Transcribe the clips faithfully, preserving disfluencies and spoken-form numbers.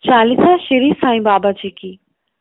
चालीसा श्री साईं बाबा जी की।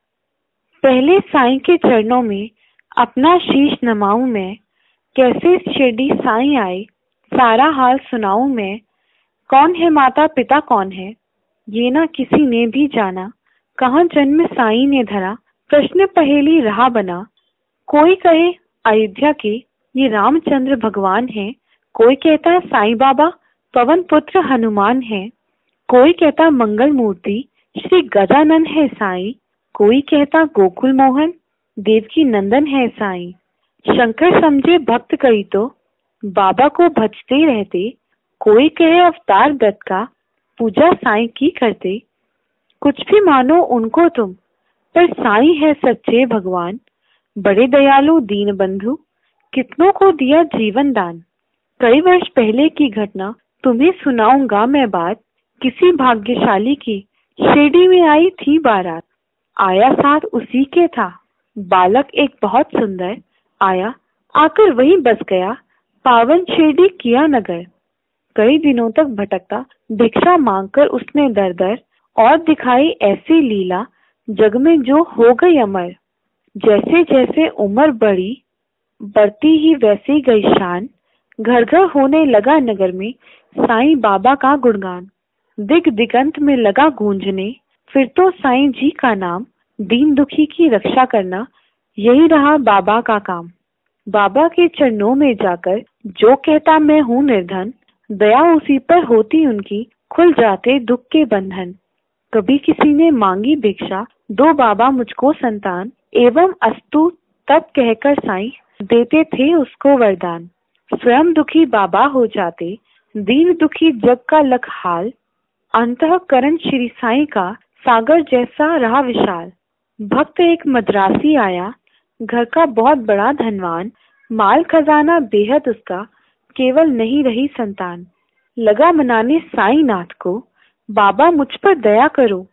पहले साईं के चरणों में अपना शीश नमाऊं मैं, कैसे शिरडी साईं आए सारा हाल सुनाऊं मैं। कौन है माता पिता कौन है, ये ना किसी ने भी जाना। कहाँ जन्म साईं ने धरा, प्रश्न पहेली रहा बना। कोई कहे अयोध्या के ये रामचंद्र भगवान है, कोई कहता साईं बाबा पवन पुत्र हनुमान है। कोई कहता मंगल मूर्ति श्री गजानन है साईं, कोई कहता गोकुल मोहन देवकी नंदन है साईं। शंकर समझे भक्त कई तो बाबा को भजते रहते, कोई कहे अवतार दत्त का पूजा साईं की करते। कुछ भी मानो उनको तुम, पर साईं है सच्चे भगवान। बड़े दयालु दीन बंधु, कितनों को दिया जीवन दान। कई वर्ष पहले की घटना तुम्हें सुनाऊंगा मैं बात। किसी भाग्यशाली की शिरडी में आई थी बारात, आया साथ उसी के था बालक एक बहुत सुंदर। आया आकर वहीं बस गया, पावन शिरडी किया नगर। कई दिनों तक भटकता भिक्षा मांगकर उसने दर दर, और दिखाई ऐसी लीला जग में जो हो गई अमर। जैसे जैसे उम्र बढ़ी बढ़ती ही वैसी गई शान, घर घर होने लगा नगर में साईं बाबा का गुणगान। दिग दिगंत में लगा गूंजने फिर तो साईं जी का नाम। दीन दुखी की रक्षा करना यही रहा बाबा का काम। बाबा के चरणों में जाकर जो कहता मैं हूँ निर्धन, दया उसी पर होती उनकी खुल जाते दुख के बंधन। कभी किसी ने मांगी भिक्षा, दो बाबा मुझको संतान, एवं अस्तु तब कहकर साईं देते थे उसको वरदान। स्वयं दुखी बाबा हो जाते, दीन दुखी जग का लख हाल। अंतःकरण श्री साईं का सागर जैसा रहा विशाल। भक्त एक मद्रासी आया, घर का बहुत बड़ा धनवान। माल खजाना बेहद उसका, केवल नहीं रही संतान। लगा मनाने साईं नाथ को, बाबा मुझ पर दया करो।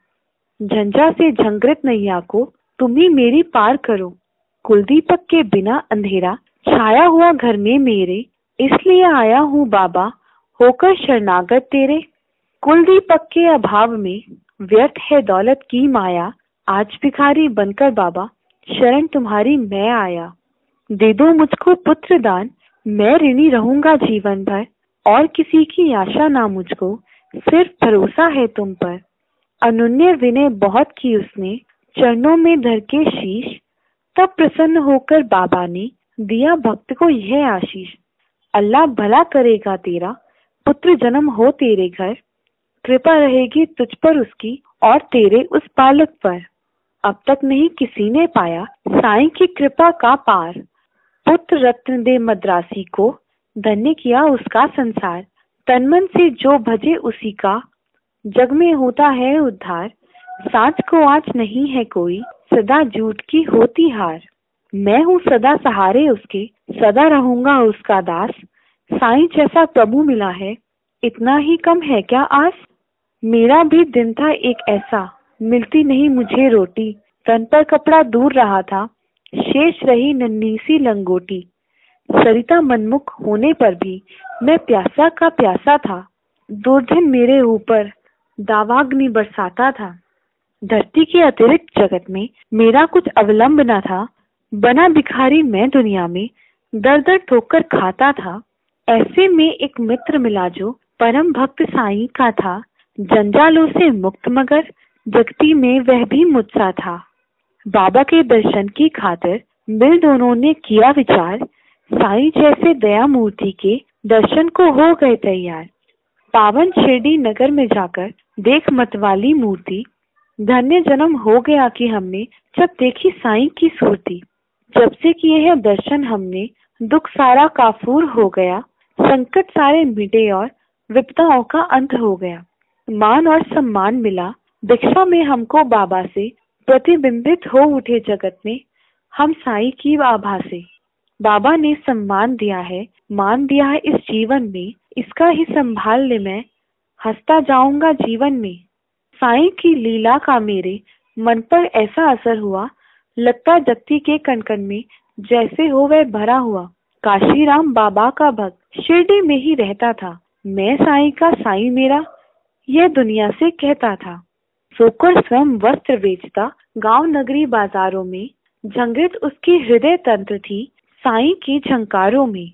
झंझा से झंकृत नैया को तुम ही मेरी पार करो। कुलदीपक के बिना अंधेरा छाया हुआ घर में मेरे, इसलिए आया हूँ बाबा होकर शरणागत तेरे। कुलदीपक के अभाव में व्यर्थ है दौलत की माया, आज भिखारी बनकर बाबा शरण तुम्हारी मैं आया। दे दो मुझको पुत्र दान, मैं ऋणी रहूंगा जीवन भर। और किसी की आशा ना मुझको, सिर्फ भरोसा है तुम पर। अनुन्य विनय बहुत की उसने, चरणों में धर के शीश। तब प्रसन्न होकर बाबा ने दिया भक्त को यह आशीष। अल्लाह भला करेगा तेरा, पुत्र जन्म हो तेरे घर। कृपा रहेगी तुझ पर उसकी और तेरे उस बालक पर। अब तक नहीं किसी ने पाया साईं की कृपा का पार। पुत्र रत्न दे मद्रासी को, धन्य किया उसका संसार। तनमन से जो भजे उसी का, जग में होता है उद्धार। साच को आज नहीं है कोई, सदा झूठ की होती हार। मैं हूँ सदा सहारे उसके, सदा रहूंगा उसका दास। साईं जैसा प्रभु मिला है, इतना ही कम है क्या आस। मेरा भी दिन था एक ऐसा, मिलती नहीं मुझे रोटी। तन पर कपड़ा दूर रहा था, शेष रही नन्ही सी लंगोटी। सरिता मनमुख होने पर भी मैं प्यासा का प्यासा था। दुर्दिन मेरे ऊपर दावाग्नि बरसाता था। धरती के अतिरिक्त जगत में मेरा कुछ अवलंब न था। बना भिखारी मैं दुनिया में, दर दर ठोकर खाता था। ऐसे में एक मित्र मिला जो परम भक्त साईं का था। जंजालों से मुक्त मगर जगती में वह भी मुझसा था। बाबा के दर्शन की खातिर मिल दोनों ने किया विचार। साईं जैसे दया मूर्ति के दर्शन को हो गए तैयार। पावन शिरडी नगर में जाकर देख मतवाली मूर्ति, धन्य जन्म हो गया कि हमने जब देखी साईं की सूरती। जब से किए हैं दर्शन हमने, दुख सारा काफूर हो गया। संकट सारे मिटे और विपदाओं का अंत हो गया। मान और सम्मान मिला भिक्षा में हमको बाबा से। प्रतिबिंबित हो उठे जगत में हम साईं की आभा से। बाबा ने सम्मान दिया है, मान दिया है इस जीवन में। इसका ही संभाल ले मैं हंसता जाऊंगा जीवन में। साईं की लीला का मेरे मन पर ऐसा असर हुआ, लगता जगती के कण कण में जैसे हो वह भरा हुआ। काशीराम बाबा का भक्त शिरडी में ही रहता था। मैं साईं का साईं मेरा, यह दुनिया से कहता था। सोकर स्वयं वस्त्र बेचता गांव नगरी बाजारों में, झंकृत उसकी हृदय तंत्र थी साईं की झंकारों में।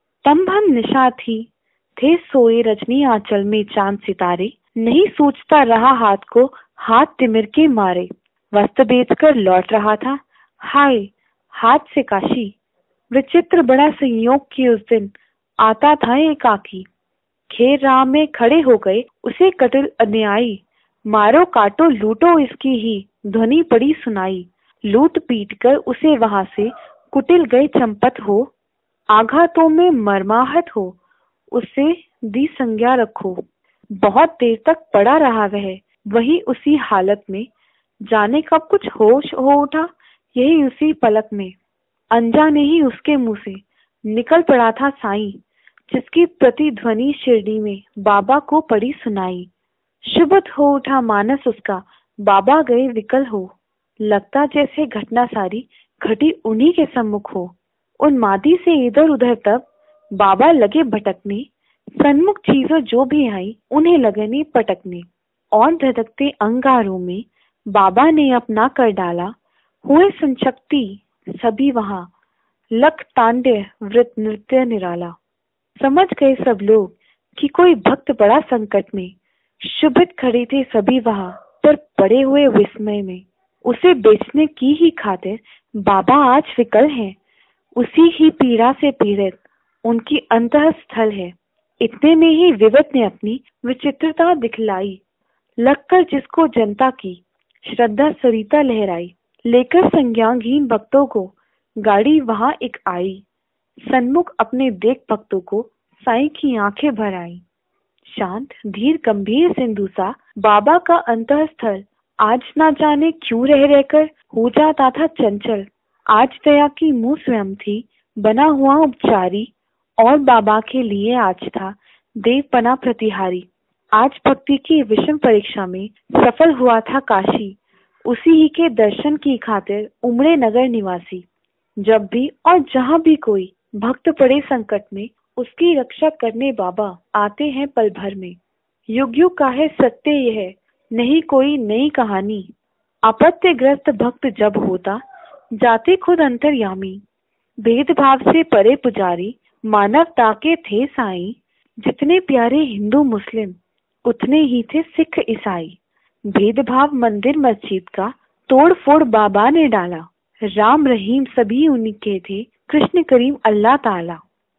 तंभन निशा थी, थे सोए रजनी आंचल में चांद सितारे, नहीं सोचता रहा हाथ को हाथ तिमिर के मारे। वस्त्र बेचकर लौट रहा था, हाय हाथ से काशी, विचित्र बड़ा संयोग की उस दिन आता था एकाकी। खेर राह में खड़े हो गए उसे कटिल अन्यायी, मारो काटो लूटो इसकी ही ध्वनि पड़ी सुनाई। लूट पीट कर उसे वहां से कुटिल गए चंपत हो, आघातों में मरमाहत हो उसे दी संज्ञा रखो। बहुत देर तक पड़ा रहा वह वही उसी हालत में, जाने कब कुछ होश हो उठा यही उसी पलक में। अनजाने ही उसके मुंह से निकल पड़ा था साईं, जिसकी प्रतिध्वनि शिरडी में बाबा को पड़ी सुनाई। शुभत हो उठा मानस उसका, बाबा गए विकल हो, लगता जैसे घटना सारी घटी उन्हीं के सम्मुख हो। उन्मादी से इधर उधर तब बाबा लगे भटकने, सन्मुख चीजों जो भी आई उन्हें लगने पटकने। और धधकते अंगारों में बाबा ने अपना कर डाला, हुए संशक्ति सभी वहां, लख तांडे वृत नृत्य निराला। समझ गए सब लोग कि कोई भक्त बड़ा संकट में, शुभित खड़े थे सभी वहां पर पड़े हुए विस्मय में। उसे बेचने की ही खातिर बाबा आज विकल हैं, उसी ही पीड़ा से पीड़ित उनकी अंतःस्थल है। इतने में ही विवत ने अपनी विचित्रता दिखलाई, लगकर जिसको जनता की श्रद्धा सरिता लहराई। लेकर संज्ञाहीन भक्तों को गाड़ी वहां एक आई, सन्मुख अपने देख भक्तों को साईं की आंखें भर आई। शांत धीर गंभीर सिंधु सा बाबा का अंतःस्थल, आज ना जाने क्यों रह रहकर हो जाता था चंचल। आज दया की मुंह स्वयं थी बना हुआ उपचारी, और बाबा के लिए आज था देवपना प्रतिहारी। आज भक्ति की विषम परीक्षा में सफल हुआ था काशी, उसी ही के दर्शन की खातिर उमड़े नगर निवासी। जब भी और जहाँ भी कोई भक्त पड़े संकट में, उसकी रक्षा करने बाबा आते हैं पल भर में। युग युग का है सत्य यह, नहीं कोई नई कहानी। आपत्तिग्रस्त भक्त जब होता, जाते खुद अंतर्यामी। भेदभाव से परे पुजारी, मानवता के थे साईं। जितने प्यारे हिंदू मुस्लिम, उतने ही थे सिख ईसाई। भेदभाव मंदिर मस्जिद का तोड़ फोड़ बाबा ने डाला। राम रहीम सभी उन्हीं के थे, कृष्ण करीम अल्लाह ताला।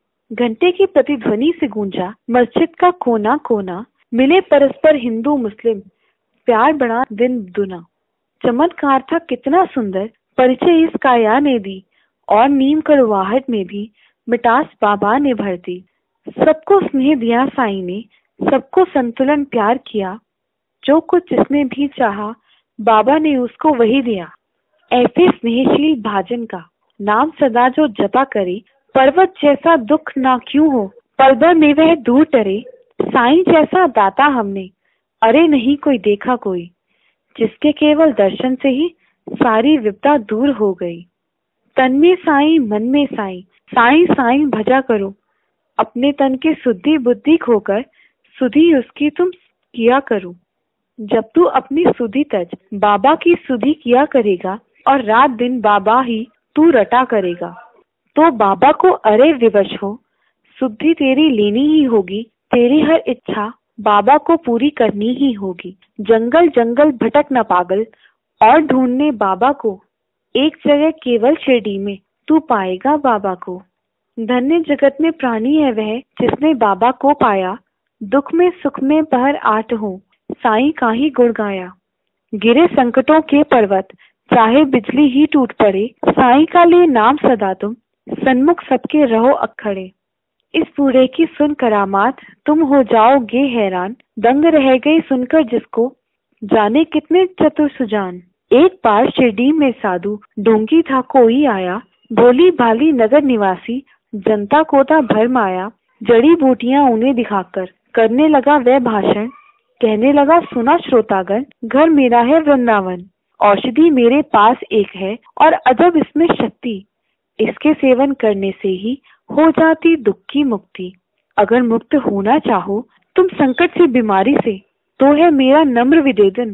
घंटे की प्रतिध्वनि से गूंजा मस्जिद का कोना कोना, मिले परस्पर हिंदू मुस्लिम, प्यार बढ़ा दिन दुना। चमत्कार था कितना सुंदर, परिचय इस काया ने दी, और नीम कड़वाहट में भी मिठास बाबा ने भर दी। सबको स्नेह दिया साईं ने, सबको संतुलन प्यार किया। जो कुछ जिसने भी चाहा, बाबा ने उसको वही दिया। ऐसे स्नेहशील भाजन का नाम सदा जो जपा करे, पर्वत जैसा दुख ना क्यों हो, पल भर में वह दूर टरे। साईं जैसा दाता हमने अरे नहीं कोई देखा कोई, जिसके केवल दर्शन से ही सारी विपदा दूर हो गई। तन में साईं मन में साईं, साईं साईं भजा करो। अपने तन की शुद्धि बुद्धि खोकर सुधि उसकी तुम किया करो। जब तू अपनी सुधि तज बाबा की सुधि किया करेगा, और रात दिन बाबा ही तू रटा करेगा, तो बाबा को अरे विवश हो, शुद्धि तेरी लेनी ही होगी। तेरी हर इच्छा बाबा को पूरी करनी ही होगी। जंगल जंगल भटक न पागल, और ढूंढने बाबा को एक जगह केवल शिरडी में तू पाएगा बाबा को। धन्य जगत में प्राणी है वह जिसने बाबा को पाया। दुख में सुख में पहर आठ हो, साईं का ही गुण गाया। गिरे संकटों के पर्वत, चाहे बिजली ही टूट पड़े, साईं का ले नाम सदा तुम, सन्मुख सबके रहो अखड़े। इस बूढ़े की सुन करामात, तुम हो जाओगे हैरान। दंग रह गई सुनकर जिसको, जाने कितने चतुर सुजान। एक बार शिरडी में साधु ढोंगी था कोई आया, भोली भाली नगर निवासी जनता को था भरम आया। जड़ी बूटियां उन्हें दिखाकर करने लगा वह भाषण, कहने लगा सुना श्रोतागण, घर मेरा है वृंदावन। औषधि मेरे पास एक है और अजब इसमें शक्ति, इसके सेवन करने से ही हो जाती दुख की मुक्ति। अगर मुक्त होना चाहो तुम संकट से बीमारी से, तो है मेरा नम्र विदेदन,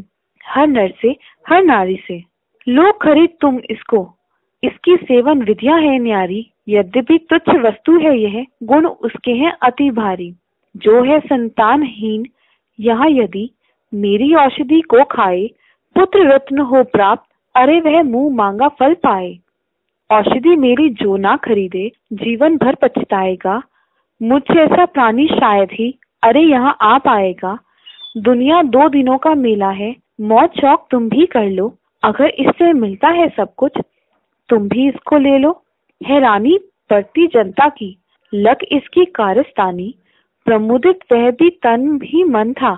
हर नर से, हर नारी से। लो खरीद तुम इसको, इसकी सेवन विद्या है न्यारी। यद्यपि तुच्छ वस्तु है यह, गुण उसके हैं अति भारी। जो है संतानहीन यहाँ यदि, मेरी औषधि को खाए, पुत्र रत्न हो प्राप्त, अरे वह मुंह मांगा फल पाए। औषधि मेरी जो ना खरीदे, जीवन भर पछताएगा। मुझ जैसा प्राणी शायद ही, अरे यहाँ आ पाएगा। दुनिया दो दिनों का मेला है, मौज शौक तुम भी कर लो। अगर इससे मिलता है सब कुछ, तुम भी इसको ले लो। हैरानी बढ़ती जनता की, लग इसकी कारस्तानी। प्रमुदित वह भी तन भी मन था,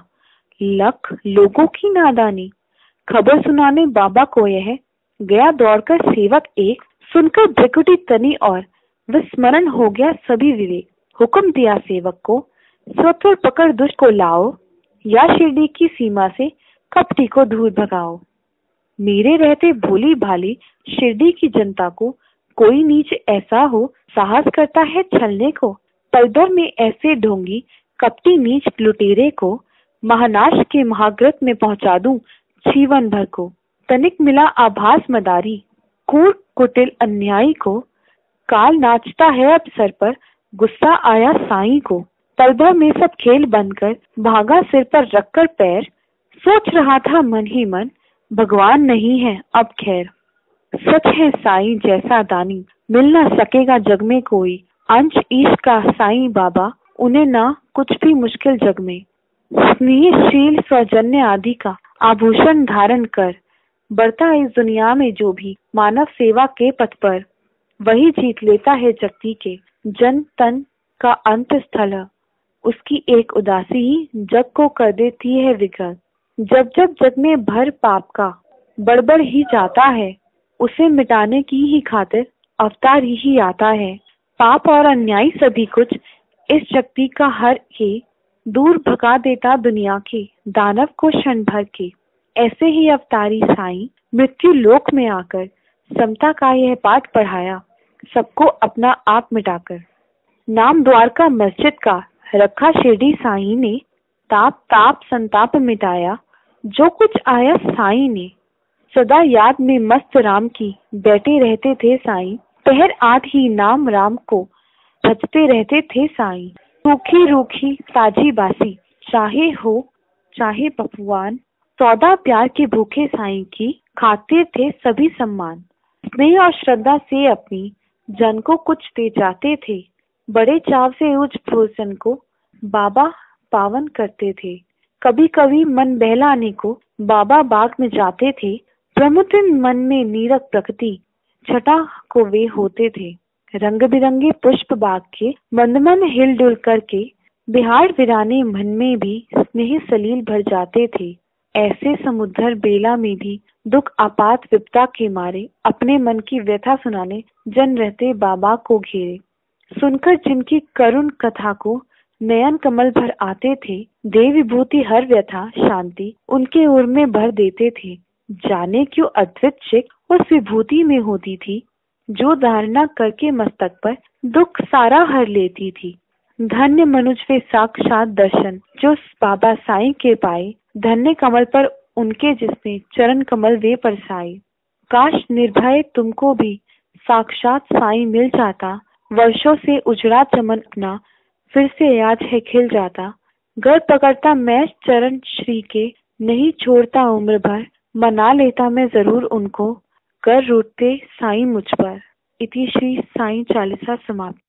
लख लोगों की नादानी। खबर सुनाने बाबा को यह, गया दौड़कर सेवक एक। सुनकर भ्रिकुटी तनी और, विस्मरण हो गया सभी विवेक। हुक्म दिया सेवक को, सत्वर पकड़ दुष्ट को लाओ। या शिरडी की सीमा से कपटी को दूर भगाओ। मेरे रहते भोली भाली शिरडी की जनता को, कोई नीच ऐसा हो साहस करता है छलने को। पलभर में ऐसे ढोंगी कपटी नीच लुटेरे को, महानाश के महाग्रत में पहुंचा दूं जीवन भर को। तनिक मिला आभास मदारी, कूड़ कुटिल अन्यायी को। काल नाचता है अब सर पर, गुस्सा आया साईं को। पलभर में सब खेल बंद कर, भागा सिर पर रखकर पैर। सोच रहा था मन ही मन, भगवान नहीं है अब खैर। सच है साईं जैसा दानी, मिल न सकेगा जग में कोई। अंश ईश का साईं बाबा, उन्हें ना कुछ भी मुश्किल जग में। स्नेहशील सौजन्य आदि का आभूषण धारण कर, बढ़ता इस दुनिया में जो भी मानव सेवा के पथ पर, वही जीत लेता है जगती के जन तन का अंत स्थल। उसकी एक उदासी ही जग को कर देती है विकल। जब जब जग में भर पाप का बड़बड़ ही जाता है, उसे मिटाने की ही खातिर अवतार ही आता है। पाप और अन्याय सभी कुछ इस शक्ति का हर के दूर भगा देता दुनिया के दानव को क्षण भर के। ऐसे ही अवतारी साईं मृत्यु लोक में आकर समता का यह पाठ पढ़ाया, सबको अपना आप मिटाकर। नाम द्वारका मस्जिद का रखा शिरडी साईं ने, ताप ताप संताप मिटाया जो कुछ आया साईं ने। सदा याद में मस्त राम की बैठे रहते थे साईं, पहर आठ ही नाम राम को भजते रहते थे साईं। रूखी रूखी ताजी बासी, चाहे हो चाहे पकवान, सौदा प्यार के भूखे साईं की खाते थे सभी सम्मान। स्नेह और श्रद्धा से अपनी जन को कुछ दे जाते थे, बड़े चाव से उस भोजन को बाबा पावन करते थे। कभी कभी मन बहलाने को बाबा बाग में जाते थे, प्रमुदित मन में नीरक प्रकृति छटा को वे होते थे। रंग बिरंगे पुष्प बाग के मंद मन हिल डुल करके, बिहार वीराने मन में भी स्नेह सलील भर जाते थे। ऐसे समुद्र बेला में भी दुख आपात विपदा के मारे, अपने मन की व्यथा सुनाने जन रहते बाबा को घेरे। सुनकर जिनकी करुण कथा को नयन कमल भर आते थे, देव विभूति हर व्यथा शांति उनके उर में भर देते थे। जाने क्यों अद्भुत शिक उस विभूति में होती थी, जो धारणा करके मस्तक पर दुख सारा हर लेती थी। धन्य मनुज वे साक्षात दर्शन जो बाबा साईं के पाए, धन्य कमल पर उनके जिसने चरण कमल वे परसाए। काश निर्भय तुमको भी साक्षात साईं मिल जाता, वर्षों से उजड़ा चमन अपना फिर से आज है खिल जाता। घर पकड़ता मैं चरण श्री के, नहीं छोड़ता उम्र भर, मना लेता मैं जरूर उनको, कर रूठते साईं मुझ पर। इति श्री साईं चालीसा समाप्त।